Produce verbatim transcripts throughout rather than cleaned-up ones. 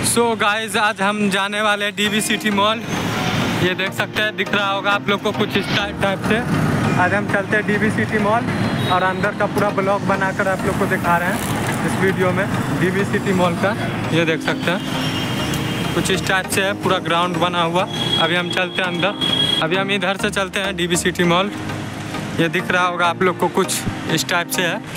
So guys आज हम जाने वाले हैं डीवी सिटी मॉल। ये देख सकते हैं, दिख रहा होगा आप लोग को कुछ इस टाइप टाइप से। आज हम चलते हैं डीवी सिटी मॉल और अंदर का पूरा ब्लॉग बनाकर आप लोग को दिखा रहे हैं इस वीडियो में डीवी सिटी मॉल का। ये देख सकते हैं कुछ इस टाइप से है, पूरा ग्राउंड बना हुआ। अभी हम चलते हैं अंदर। अभी हम इधर से चलते हैं डीवी सिटी मॉल। ये दिख रहा होगा आप लोग को कुछ इस टाइप से है।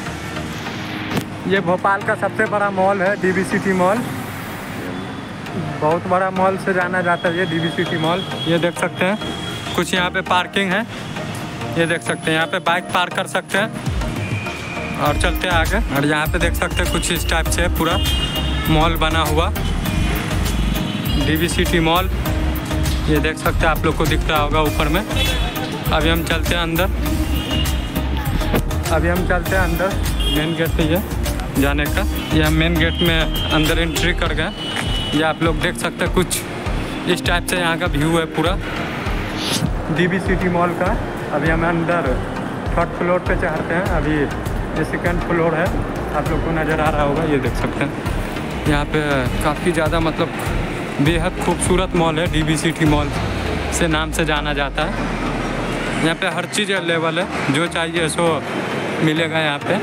ये भोपाल का सबसे बड़ा मॉल है डीवी सिटी मॉल। बहुत बड़ा मॉल से जाना जाता है ये डीवी सिटी मॉल। ये देख सकते हैं कुछ यहाँ पे पार्किंग है। ये देख सकते हैं यहाँ पे बाइक पार्क कर सकते हैं और चलते हैं आगे। और यहाँ पे देख सकते हैं कुछ इस टाइप से है पूरा मॉल बना हुआ डीवी सिटी मॉल। ये देख सकते हैं आप लोग को दिख रहा होगा ऊपर में। अभी हम चलते हैं अंदर। अभी हम चलते हैं अंदर। मेन गेट पे ये जाने का। ये हम मेन गेट में अंदर एंट्री कर गए। ये आप लोग देख सकते हैं कुछ इस टाइप से यहाँ का व्यू है पूरा डीवी सिटी मॉल का। अभी हम अंदर थर्ड फ्लोर पे चढ़ते हैं। अभी ये सेकंड फ्लोर है, आप लोग को नज़र आ रहा होगा। ये देख सकते हैं यहाँ पे काफ़ी ज़्यादा मतलब बेहद खूबसूरत मॉल है। डीवी सिटी मॉल से नाम से जाना जाता है। यहाँ पे हर चीज़ अवेलेबल है, जो चाहिए सो मिलेगा यहाँ पे।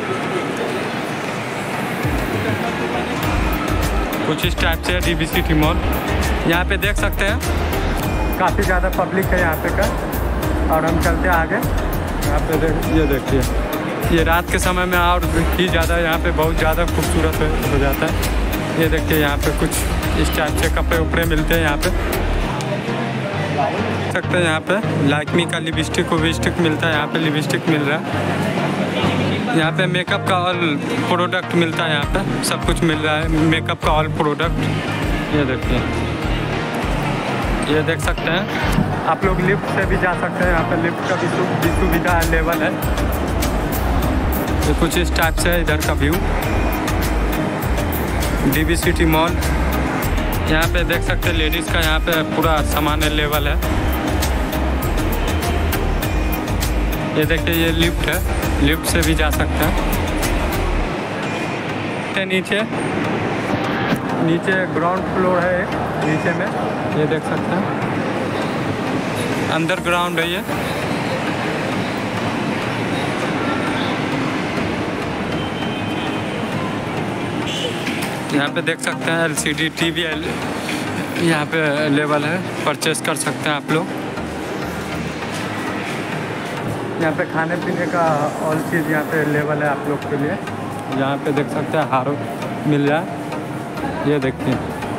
कुछ इस टाइप से है डीवी सिटी मॉल। यहाँ पे देख सकते हैं काफ़ी ज़्यादा पब्लिक है यहाँ पे का। और हम चलते हैं आगे। यहाँ पे देख ये देखिए, ये रात के समय में और ही ज़्यादा यहाँ पे बहुत ज़्यादा खूबसूरत हो जाता है। ये देखिए यहाँ पे कुछ इस टाइप से कपड़े उपड़े मिलते हैं यहाँ पे। देख सकते हैं यहाँ पे लाइकमी का लिपस्टिक विपस्टिक मिलता है। यहाँ पे लिपस्टिक मिल रहा है। यहाँ पे मेकअप का ऑल प्रोडक्ट मिलता है। यहाँ पे सब कुछ मिल रहा है, मेकअप का ऑल प्रोडक्ट। ये देखिए, ये देख सकते हैं आप लोग लिफ्ट से भी जा सकते हैं। यहाँ पे लिफ्ट का भी सुविधा अवेलेबल है। ये कुछ इस टाइप से है इधर का व्यू डीवी सिटी मॉल। यहाँ पे देख सकते हैं लेडीज़ का यहाँ पे पूरा सामान अवेलेबल है। ये देखिए ये लिफ्ट है, लिफ्ट से भी जा सकते हैं। नीचे नीचे ग्राउंड फ्लोर है नीचे में। ये देख सकते हैं अंदर ग्राउंड है ये। यहाँ पे देख सकते हैं एलसीडी टीवी यहाँ पे अवेलेबल है, परचेस कर सकते हैं आप लोग। यहाँ पे खाने पीने का ऑल चीज़ यहाँ पे अवेलेबल है आप लोग के लिए। यहाँ पे देख सकते हैं हारो मिल रहा है। ये देखिए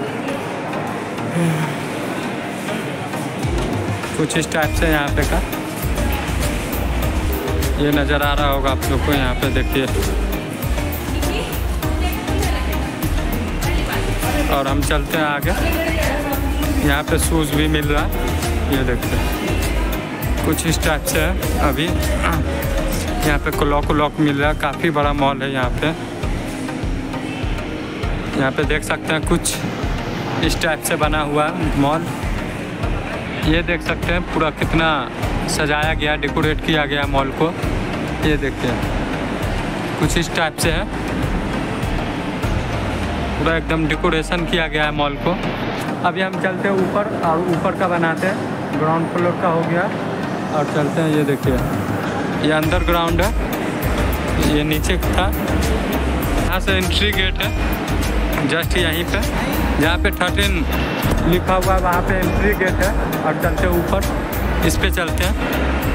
कुछ इस टाइप से यहाँ पे का ये नज़र आ रहा होगा आप लोग को। यहाँ पे देखिए और हम चलते हैं आगे। यहाँ पे शूज़ भी मिल रहा है। ये देखते हैं कुछ इस टाइप से है। अभी यहाँ पे क्लॉक व्लॉक मिल रहा है। काफ़ी बड़ा मॉल है यहाँ पे। यहाँ पे देख सकते हैं कुछ इस टाइप से बना हुआ मॉल। ये देख सकते हैं पूरा कितना सजाया गया, डेकोरेट किया गया मॉल को। ये देखते हैं कुछ इस टाइप से है, पूरा एकदम डेकोरेशन किया गया है मॉल को। अभी हम चलते हैं ऊपर और ऊपर का बनाते हैं। ग्राउंड फ्लोर का हो गया और चलते हैं। ये देखिए ये अंडर ग्राउंड है, ये नीचे था। यहाँ से एंट्री गेट है जस्ट यहीं पे, जहाँ पे थर्टीन लिखा हुआ है वहाँ पे एंट्री गेट है। और चलते ऊपर, इस पे चलते हैं।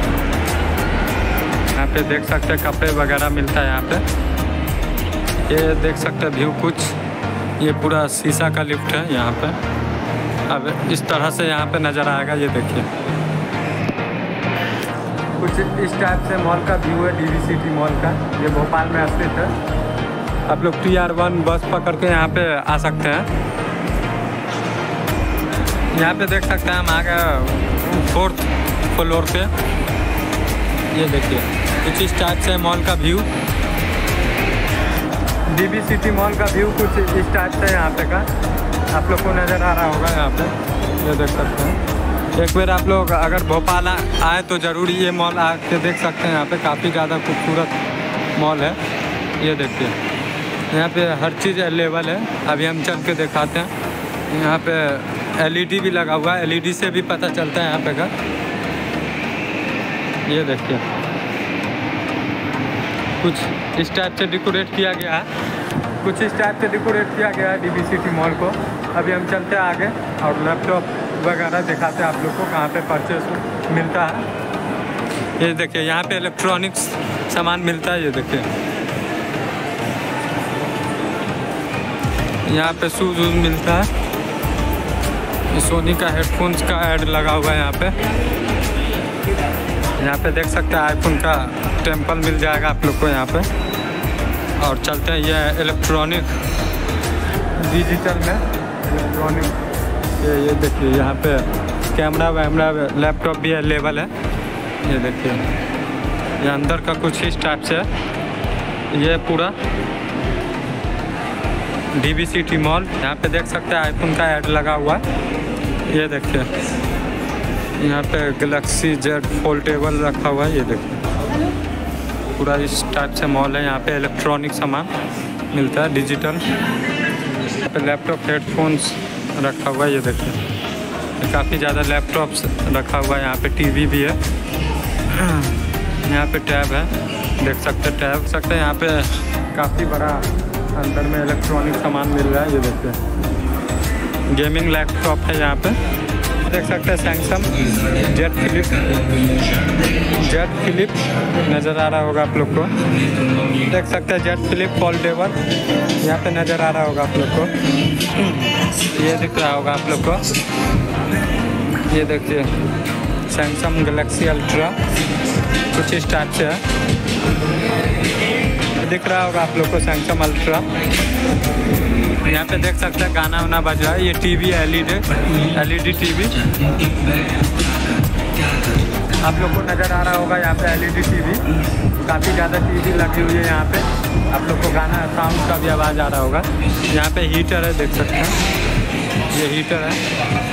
यहाँ पे देख सकते हैं कपड़े वगैरह मिलता है यहाँ पे। ये देख सकते हैं व्यू कुछ, ये पूरा शीशा का लिफ्ट है यहाँ पे। अब इस तरह से यहाँ पे नज़र आएगा। ये देखिए कुछ इस टाइप से मॉल का व्यू है डीवी सिटी मॉल का। ये भोपाल में स्थित है। आप लोग टी आर वन बस पकड़ के यहाँ पे आ सकते हैं। यहाँ पे देख सकते हैं हम आ गए फोर्थ फ्लोर पे। ये देखिए कुछ इस टाइप से मॉल का व्यू डीवी सिटी मॉल का व्यू कुछ इस टाइप से यहाँ पे का आप लोग को नज़र आ रहा होगा। यहाँ पे ये देख सकते हैं। एक बार आप लोग अगर भोपाल आए तो ज़रूर ये मॉल आके देख सकते हैं। यहाँ पे काफ़ी ज़्यादा खूबसूरत मॉल है। ये देखिए यहाँ पे हर चीज़ अवेलेबल है। अभी हम चल के दिखाते हैं। यहाँ पे एलईडी भी लगा हुआ है, एलईडी से भी पता चलता है यहाँ पे का। ये देखिए कुछ इस टाइप से डेकोरेट किया गया है, कुछ इस टाइप से डेकोरेट किया गया है डीबी सिटी मॉल को। अभी हम चलते हैं आगे और लैपटॉप वगैरह दिखाते हैं आप लोग को कहाँ पे परचेस मिलता है। ये देखिए यहाँ पे इलेक्ट्रॉनिक्स सामान मिलता है। ये देखिए यहाँ पे शूज वूज मिलता है। सोनी का हेडफोन्स का ऐड लगा हुआ है यहाँ पे। यहाँ पे देख सकते हैं आईफोन का टेम्पल मिल जाएगा आप लोग को यहाँ पे। और चलते हैं ये इलेक्ट्रॉनिक डिजिटल में इलेक्ट्रॉनिक। ये ये देखिए यहाँ पे कैमरा वैमरा लैपटॉप भी अवेलेबल है। ये देखिए ये अंदर का कुछ इस टाइप से है। ये पूरा डीबी सिटी मॉल। यहाँ पे देख सकते हैं आईफोन का ऐड लगा हुआ है। ये देखिए यहाँ पे गैलेक्सी जेड फोल्डेबल रखा हुआ है। ये देखिए पूरा इस टाइप से मॉल है। यहाँ पे इलेक्ट्रॉनिक सामान मिलता है डिजिटल। यहाँ पे लैपटॉप हेडफोन्स रखा हुआ है। ये देखिए काफ़ी ज़्यादा लैपटॉप्स रखा हुआ है। यहाँ पे टीवी भी है। यहाँ पे टैब है, देख सकते हैं टैब सकते हैं। यहाँ पे काफ़ी बड़ा अंदर में इलेक्ट्रॉनिक सामान मिल रहा है। ये देखिए गेमिंग लैपटॉप है। यहाँ पे देख सकते हैं Samsung Z flip Z flip नज़र आ रहा होगा आप लोग को। देख सकते हैं जेड फ्लिप फोल्डेबल यहाँ पे नज़र आ रहा होगा आप लोग को। ये दिख रहा होगा आप लोग को। ये देखिए सैमसंग गैलेक्सी अल्ट्रा कुछ इस टाइप से है। दिख रहा होगा आप लोग को सैमसंग अल्ट्रा। यहाँ पे देख सकते हैं गाना वाना बज रहा है। ये टीवी है, एलईडी एलईडी टीवी आप लोग को नज़र आ रहा होगा। यहाँ पे एलईडी टीवी काफ़ी ज़्यादा टीवी लगी हुई है यहाँ पे। आप लोग को गाना साउंड का भी आवाज़ आ रहा होगा। यहाँ पे हीटर है, देख सकते हैं ये हीटर है।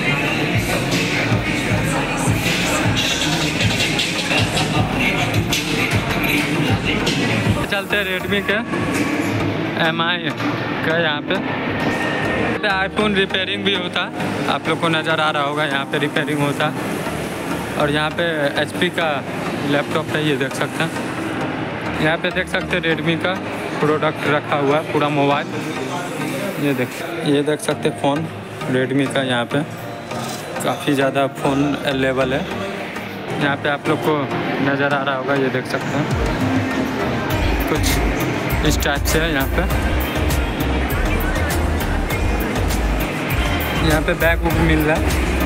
चलते हैं रेडमी के एम आई का। यहाँ पे आईफोन रिपेयरिंग भी होता आप लोग को नज़र आ रहा होगा। यहाँ पे रिपेयरिंग होता और यहाँ पे एचपी का लैपटॉप है। ये देख सकते हैं यहाँ पे देख सकते हैं रेडमी का प्रोडक्ट रखा हुआ है पूरा मोबाइल। ये देख ये देख सकते हैं फ़ोन रेडमी का। यहाँ पे काफ़ी ज़्यादा फ़ोन अवेलेबल है। यहाँ पे आप लोग को नज़र आ रहा होगा। ये देख सकते हैं कुछ इस टाइप से है। यहाँ पे यहाँ पे बैग वुग मिल रहा है।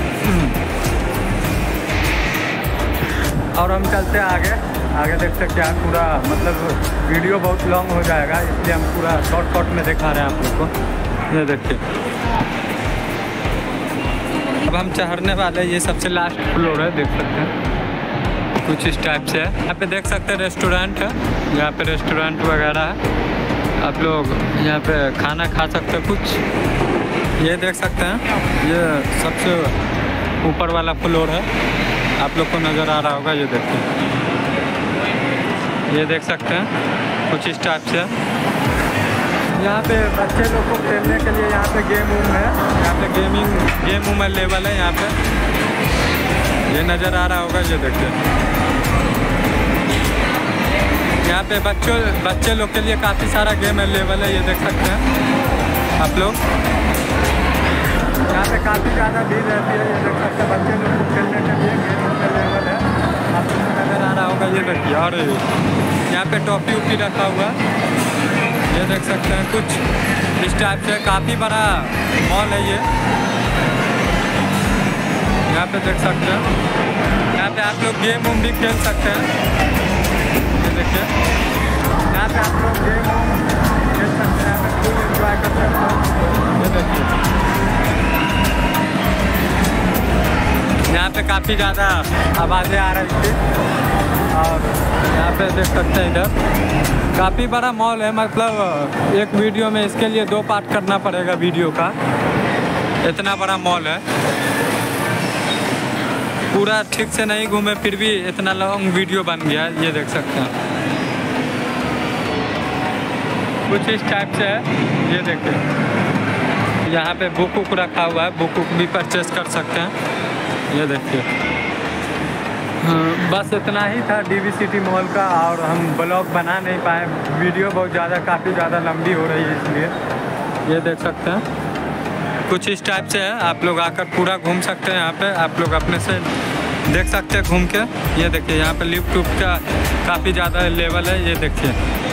और हम चलते हैं आगे आगे देख सकते हैं पूरा मतलब वीडियो बहुत लॉन्ग हो जाएगा, इसलिए हम पूरा शॉर्ट शॉर्ट में दिखा रहे हैं आप लोग को। ये देखिए अब हम चढ़ने वाले। ये सबसे लास्ट फ्लोर है, देख सकते हैं कुछ इस टाइप से है। यहाँ पे देख सकते हैं रेस्टोरेंट है। यहाँ पे रेस्टोरेंट वगैरह है, आप लोग यहाँ पे खाना खा सकते हैं कुछ। ये देख सकते हैं ये सबसे ऊपर वाला फ्लोर है, आप लोग को नज़र आ रहा होगा। ये देखिए ये देख सकते हैं कुछ इस टाइप से। यहाँ पे बच्चे लोग को खेलने के लिए यहाँ पे गेम वूम है। यहाँ पे गेमिंग गेम वूम लेवल है यहाँ पे। ये नज़र आ रहा होगा। ये देखिए यहाँ पे बच्चों बच्चे लोग के लिए काफ़ी सारा गेम अवेलेबल है। ये देख सकते हैं आप लोग। यहाँ पे काफ़ी ज़्यादा भीड़ रहती है। ये देख सकते हैं बच्चे लोग को खेलने के लिए गेम अवेलेबल है, आप लोग को नज़र आ रहा होगा। ये देखिए और यहाँ पे टॉफी उफी रखा हुआ है। ये देख सकते हैं कुछ इस टाइप से। काफ़ी बड़ा मॉल है ये। यहाँ पे देख सकते हैं यहाँ पे आप लोग गेम वूम भी खेल सकते हैं। ये देखिए यहाँ पे आप लोग गेम वूम खेल सकते हैं, फुल एंजॉय कर सकते हैं। ये देखिए यहाँ पे काफ़ी ज़्यादा आवाज़ें आ रही थी। और यहाँ पे देख सकते हैं इधर काफ़ी बड़ा मॉल है। मतलब एक वीडियो में इसके लिए दो पार्ट करना पड़ेगा वीडियो का, इतना बड़ा मॉल है। पूरा ठीक से नहीं घूमे फिर भी इतना लॉन्ग वीडियो बन गया है। ये देख सकते हैं कुछ इस टाइप से है। ये देखिए यहाँ पे बुक उक रखा हुआ है, बुक उक भी परचेस कर सकते हैं। ये देखिए हाँ, बस इतना ही था डीवी सिटी मॉल का, और हम ब्लॉग बना नहीं पाए, वीडियो बहुत ज़्यादा काफ़ी ज़्यादा लंबी हो रही है इसलिए। ये देख सकते हैं कुछ इस टाइप से है। आप लोग आकर पूरा घूम सकते हैं यहाँ पे, आप लोग अपने से देख सकते हैं घूम के। ये देखिए यहाँ पे लिफ्ट उफ्ट का काफ़ी ज़्यादा लेवल है। ये देखिए